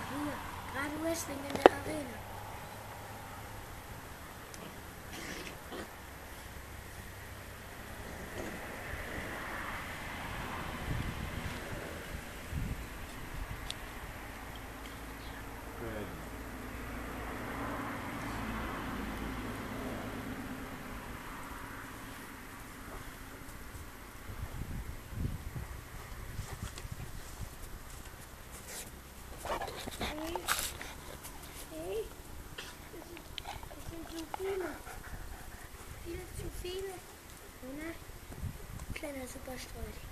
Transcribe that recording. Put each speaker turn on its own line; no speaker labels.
Hier, gerade Wrestling in der Arena. Hey, das sind so viele. Viel zu viele. Kleiner Superstreuch.